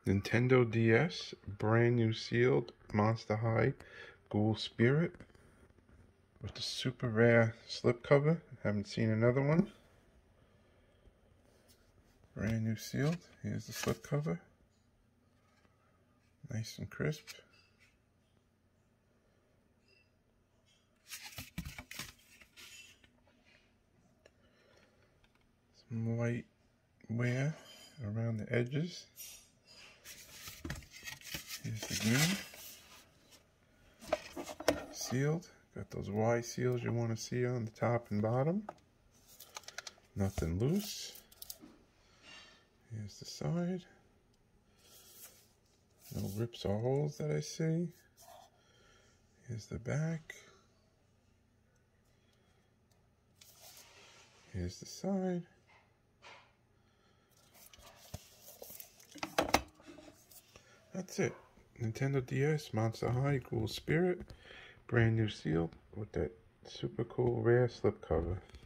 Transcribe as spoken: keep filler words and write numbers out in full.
Nintendo D S, brand new sealed Monster High Ghoul Spirit with the super rare slipcover. Haven't seen another one. Brand new sealed. Here's the slipcover. Nice and crisp. Some white wear around the edges. Here's the green. Sealed. Got those Y seals you want to see on the top and bottom. Nothing loose. Here's the side. No rips or holes that I see. Here's the back. Here's the side. That's it. Nintendo D S, Monster High, Ghoul Spirit, brand new seal with that super cool rare slipcover.